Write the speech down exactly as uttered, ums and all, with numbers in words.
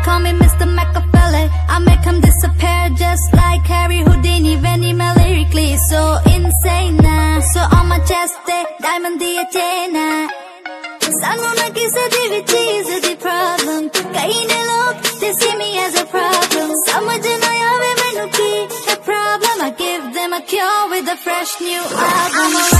call me Mister Machiavelli. I make him disappear just like Harry Houdini. Benny मैं lyrically so insane ना. So on my chest they diamond the chain ना. सानू ना किसी दी भी चीज़ दी problem. कई ने लोग they see me as a problem. समझ ना आवे मैनू की है problem. I give them a cure with a fresh new album.